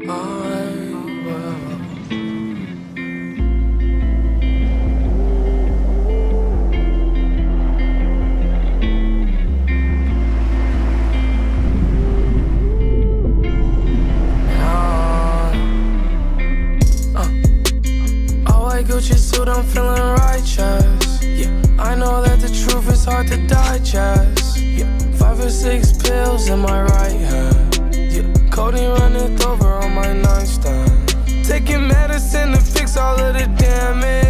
Gucci suit, I'm feeling righteous. Yeah, I know that the truth is hard to digest. Yeah, 5 or 6 pills in my right hand. Yeah, codeine running over on my nightstand. Taking medicine to fix all of the damage.